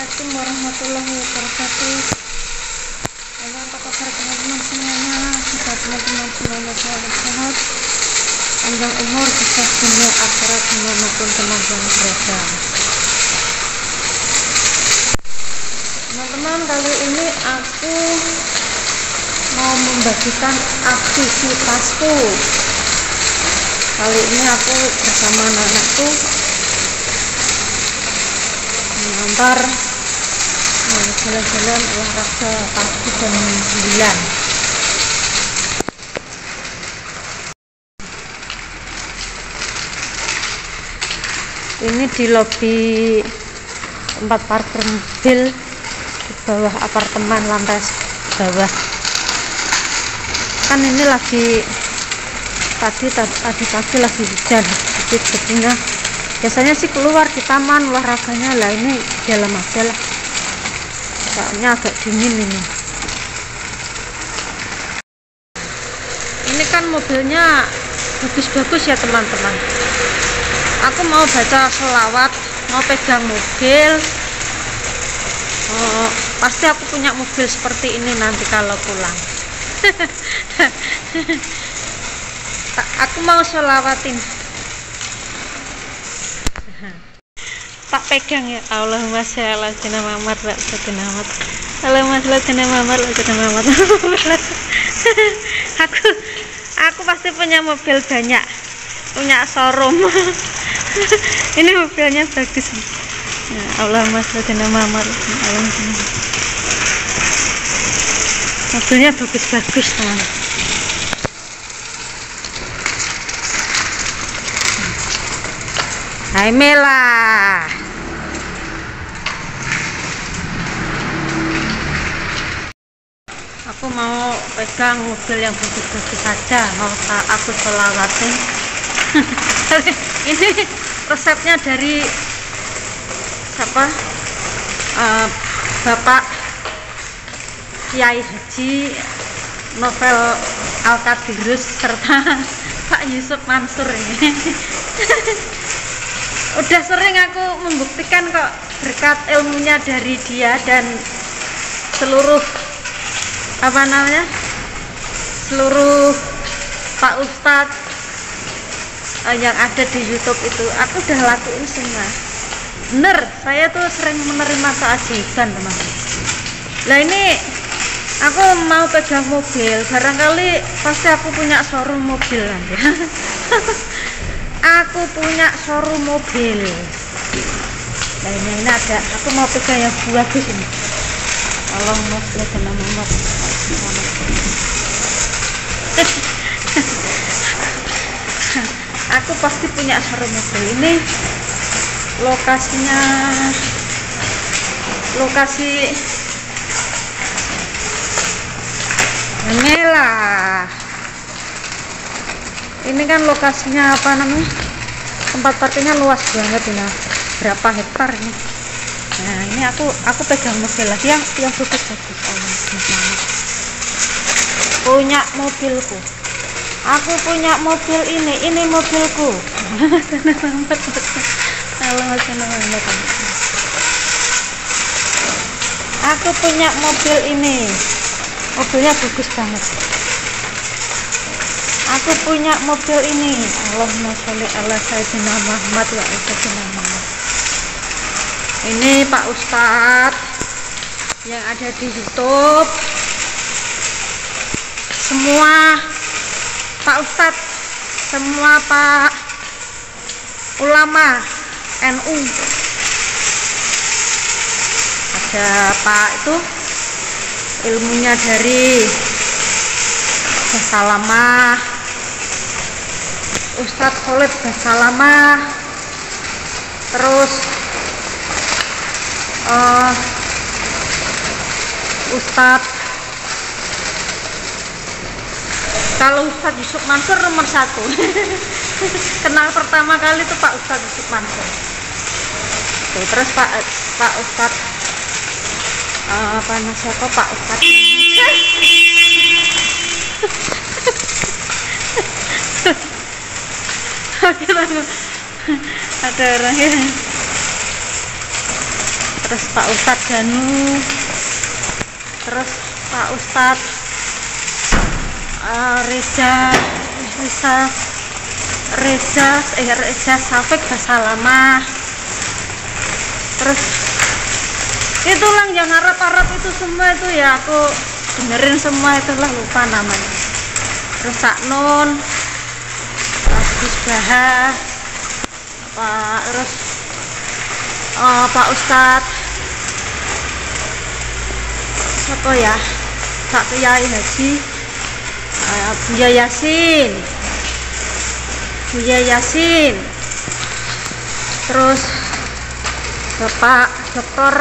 Assalamualaikum warahmatullahi wabarakatuh. Halo, apa kabar teman-teman semuanya? Semoga teman-teman semuanya selalu sehat, panjang umur, sukses dunia akhirat dimanapun teman-teman berada. Teman-teman, kali ini aku mau membagikan aktivitasku. Kali ini aku bersama anak-anakku mengantar jalan-jalan olahraga pagi jam 9. Ini di lobi tempat parkir mobil di bawah apartemen lantai bawah. Kan ini lagi tadi pagi lagi hujan sedikit, jadinya biasanya sih keluar di taman olahraganya, lah ini dalam aja lah, soalnya agak dingin ini. Ini kan mobilnya bagus-bagus ya teman-teman. Aku mau baca selawat, mau pegang mobil. Pasti aku punya mobil seperti ini nanti kalau pulang. Aku mau selawatin. Tak pegang ya. Allahumma sholli ala sayyidina Muhammad wa sayyidina Muhammad. Allahumma sholli ala sayyidina Muhammad wa sayyidina Muhammad. Aku pasti punya mobil banyak, punya showroom. Ini mobilnya bagus. Allahumma sholli ala sayyidina Muhammad. Mobilnya bagus-bagus teman. Hai Mela. Aku mau pegang mobil yang bagus-bagus saja, mau aku selawatin. Ini resepnya dari siapa? Bapak Kiai Haji Novel Al-Kadirus serta Pak Yusuf Mansur ini. Udah sering aku membuktikan kok berkat ilmunya dari dia dan seluruh seluruh Pak Ustadz yang ada di YouTube itu, aku udah lakuin semua. Bener, saya tuh sering menerima keajaiban teman-teman. Lah ini aku mau pegang mobil, barangkali pasti aku punya showroom mobil nanti. Aku punya showroom mobil. Nah ini ada, aku mau pegang yang bagus ini. Allahumma sholli ala Muhammad. Aku pasti punya showroom mobil. Ini lokasi Mela. Ini kan lokasinya apa namanya, tempat parkirnya luas banget ini, berapa hektar ini. Nah ini aku pegang mobil lagi yang bagus-bagus. Punya mobilku, aku punya mobil ini mobilku. Aku punya mobil ini, mobilnya bagus banget. Aku punya mobil ini. Allahumma sholli ala sayyidina Muhammad wa sayyidina Muhammad. Ini Pak Ustadz yang ada di YouTube. Semua Pak Ustadz, semua Pak ulama NU. Ada Pak itu ilmunya dari Basalamah, Ustadz Khalid Basalamah, terus Ustadz, kalau Ustadz Yusuf Mansur nomor 1. Kenal pertama kali itu Pak Ustadz Yusuf Mansur. Tuh, terus Pak Ustadz Pak Ustadz ada orang yang terus Pak Ustadz Danu, terus Pak Ustadz Reza Safik Basalamah. Terus itulah yang Arab itu semua itu ya aku dengerin semua, itulah lupa namanya. Terus Kak Nun, Gus Baha, terus Pak Ustadz siapa ya, Pak Kiai Haji Buya Yasin, terus Bapak Dr.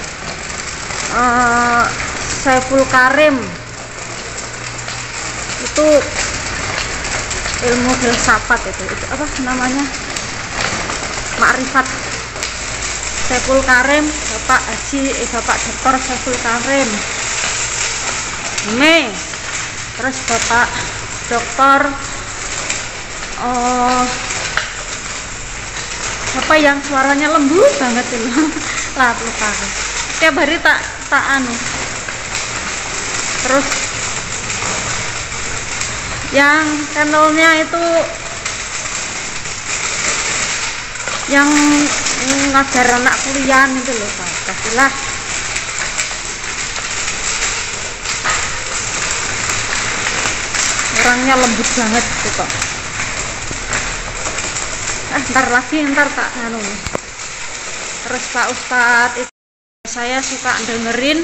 Saiful Karim, itu ilmu filsafat itu apa namanya, makrifat. Saiful Karim, Bapak Dr. Saiful Karim, terus Bapak Dr. apa yang suaranya lembut banget itu lah, lupa aku. Tiap hari tak anu. Terus yang channelnya itu yang ngajar anak kuliah itu loh, pastilah. Orangnya lembut banget gitu kok. Ntar tak anu. Terus Pak Ustadz itu saya suka dengerin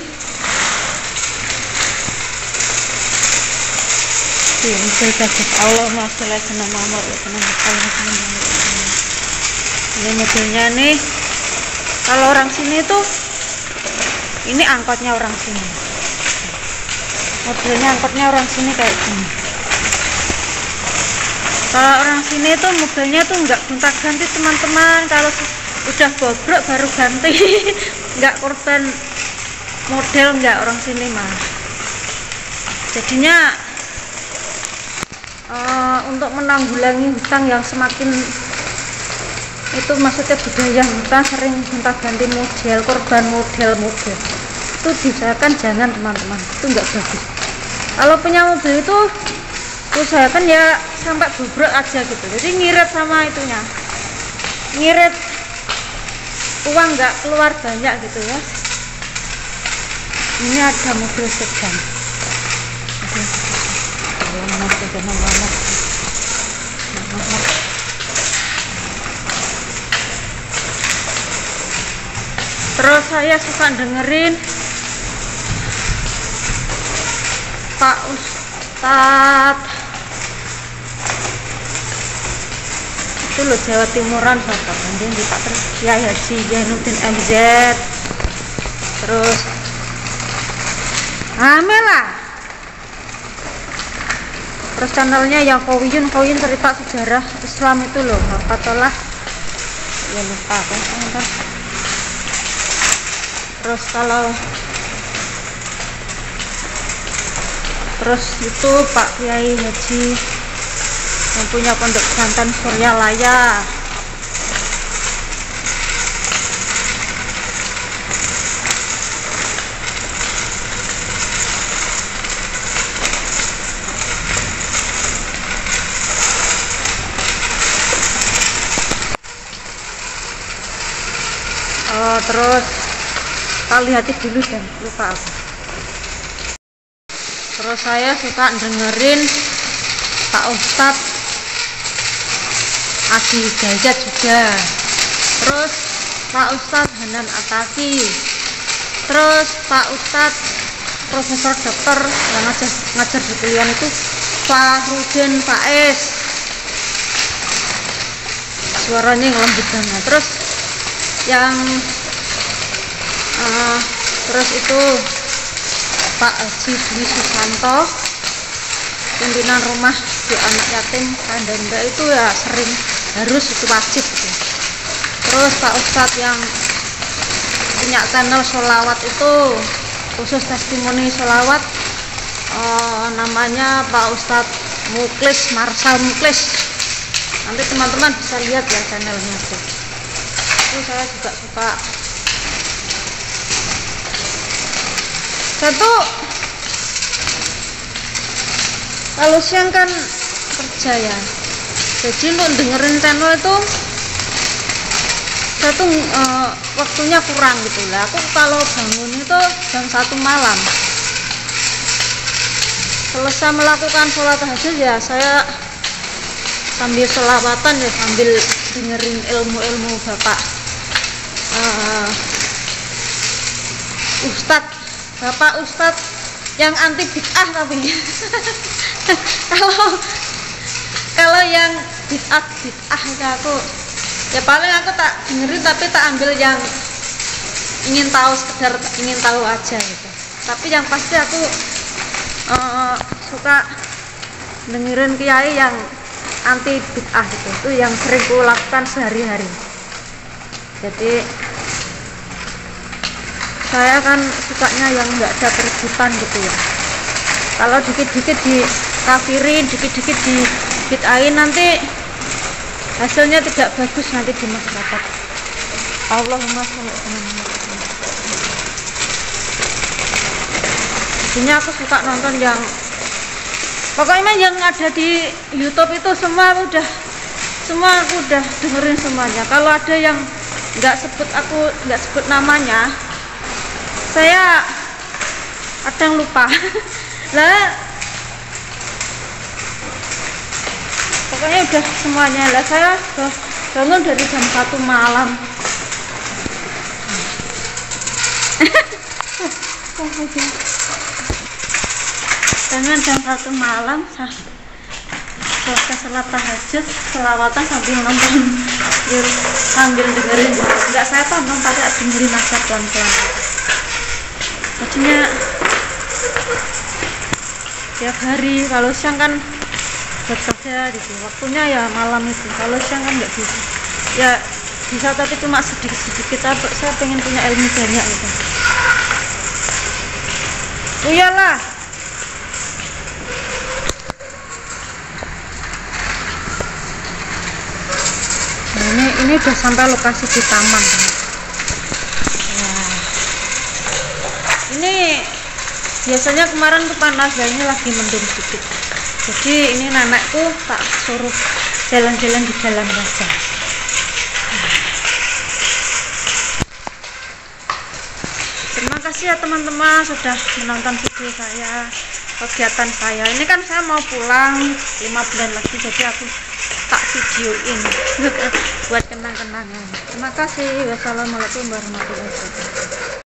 ini mobilnya nih. Kalau orang sini tuh ini angkotnya orang sini, mobilnya angkotnya orang sini kayak gini. Kalau orang sini tuh mobilnya tuh nggak gonta-ganti teman-teman, kalau udah bobrok baru ganti. Nggak korban model, nggak orang sini mah. Jadinya untuk menanggulangi hutang yang semakin itu, maksudnya budaya hutang sering gonta-ganti model, korban model itu diusahakan jangan teman-teman, itu nggak bagus. Kalau punya mobil itu usahakan ya sampai bobrok aja gitu, jadi ngirit sama itunya, ngirit uang nggak keluar banyak gitu ya. Ini ada mobil sedan, terus saya suka dengerin Pak Ustadz itu loh, Jawa Timuran, Bapak Banding di Pak Kiai Haji Zainuddin MZ. Terus Amela, terus channelnya yang Kowiyun cerita sejarah Islam itu loh, apa tolah ya, lupa kan. Terus terus itu Pak Kiai Haji yang punya pondok pesantren Suryalaya. Terus kali hati dulu dan lupa aku. Terus saya suka dengerin Pak Ustadz Adi Hidayat juga. Terus Pak Ustadz Hanan Ataki. Terus Pak Ustadz Profesor Dokter yang ngajar di kuliah itu Pak Rudin Faiz, suaranya lembut banget. Terus yang terus itu Pak Haji Dwi Susanto, pimpinan rumah di anak yatim Kandanda itu ya sering, harus itu wajib gitu. Terus Pak Ustadz yang punya channel sholawat itu khusus testimoni sholawat, namanya Pak Ustadz Muklis, Marsal Muklis. Nanti teman-teman bisa lihat ya channelnya tuh. Itu saya juga suka Satu, kalau siang kan kerja ya, jadi untuk dengerin channel itu satu waktunya kurang gitu lah. Aku kalau bangun itu jam 1 malam, selesai melakukan sholat tahajud ya saya sambil selawatan ya, sambil dengerin ilmu-ilmu bapak bapak ustadz yang anti bid'ah. Tapi kalau yang bid'ah ya aku ya paling aku tak dengerin, tapi tak ambil yang ingin tahu, sekedar ingin tahu aja gitu. Tapi yang pasti aku suka dengerin kiai yang anti bid'ah itu yang sering ku lakukan sehari-hari. Jadi saya kan sukanya yang nggak ada perebutan gitu ya. Kalau dikit-dikit dikafirin, dikit-dikit di bid'ahin, nanti hasilnya tidak bagus nanti di masyarakat. Allahumma sholli ala Muhammad. Jadinya aku suka nonton yang pokoknya yang ada di YouTube itu semua aku udah dengerin semuanya. Kalau ada yang aku nggak sebut namanya, saya kadang lupa. Lah pokoknya udah semuanya lah. Saya bangun dari jam 1 malam. Bangun jam 1 malam, selesai sholat tahajud, selawatan sambil nonton, sambil dengerin. Enggak saya tonton, tapi dengerin aja pelan-pelan. Jadinya tiap hari. Kalau siang kan bekerja gitu, waktunya ya malam itu. Kalau siang kan nggak bisa ya, bisa tapi cuma sedikit-sedikit. Saya pengen punya ilmu banyak gitu. Oh iyalah, nah, ini udah sampai lokasi di taman. Nah, ini biasanya kemarin tuh panas, dan ini lagi mendung sedikit. Jadi ini nenekku tak suruh jalan-jalan di jalan saja. Terima kasih ya teman-teman sudah menonton video saya, kegiatan saya. Ini kan saya mau pulang 5 bulan lagi, jadi aku tak videoin buat kenang-kenangan. Terima kasih. Wassalamualaikum warahmatullahi wabarakatuh.